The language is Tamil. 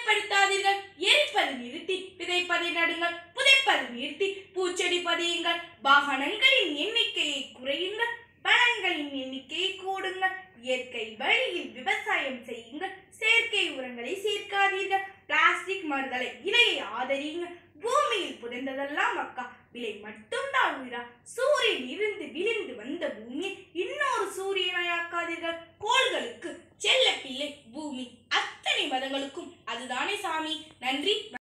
பயன்படுத்தாதீர்கள். எரிப்பது நிறுத்தி விதைப்பதை நடுங்கள். புதைப்பது நிறுத்தி பூச்செடி பதியுங்கள். வாகனங்களின் எண்ணிக்கையை குறையுங்கள். வளங்களின் எண்ணிக்கையை கூடுங்கள். இயற்கை வழியில் விவசாயம் செய்யுங்கள். செயற்கை உரங்களை சேர்க்காதீர்கள். பிளாஸ்டிக் மறுதலை இலையை ஆதரியுங்கள். பூமியில் புதைந்ததெல்லாம் அக்கா, விலை மட்டும்தான் உயிரா? சூரியன் இருந்து விழுந்து வந்த பூமி